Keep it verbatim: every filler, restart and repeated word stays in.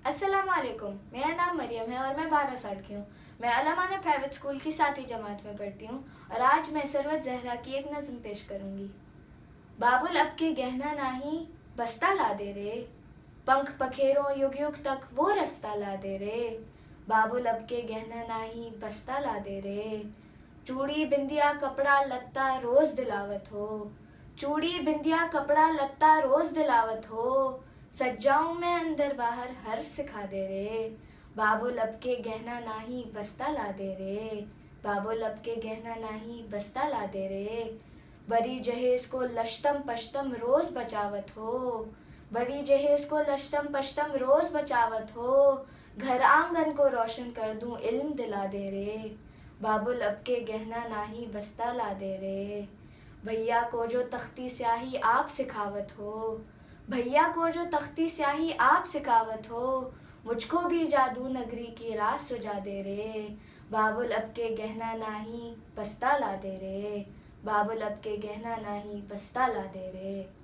अस्सलाम वालेकुम। मेरा नाम मरियम है और मैं बारह साल की हूँ। मैं अलमाना प्राइवेट स्कूल की सातवीं जमात में पढ़ती हूँ और आज मैं सरवत जहरा की एक नज़्म पेश करूँगी। बाबुल अब के गहना नाही बस्ता ला दे रे, पंख पखेरों युग युग तक वो रास्ता ला दे रे। बाबुल अब के गहना नाही बस्ता ला दे रे, चूड़ी बिंदिया कपड़ा लत्ता रोज दिलावत हो, चूड़ी बिंदिया कपड़ा लत्ता रोज दिलावत हो। सज जाऊं मैं अंदर बाहर हर सिखा दे रे, बाबुल अब के गहना नाही बस्ता ला दे रे, बाबुल अब के गहना नाही बस्ता ला दे रे। बड़ी जहेज को लश्तम पश्तम रोज बचावत हो, बड़ी जहेज को लश्तम पश्तम रोज बचावत हो। घर आंगन को रोशन कर दूं इल्म दिला दे रे, बाबुल अब के गहना नाही बस्ता ला दे रे। भैया को जो तख्ती स्याही आप सिखावत हो, भैया को जो तख्ती स्याही आप सिखावत हो, मुझको भी जादू नगरी की राह सुझा दे रे, बाबुल अब के गहना नाही बस्ता ला दे रे, बाबुल अब के गहना नाही बस्ता ला दे रे।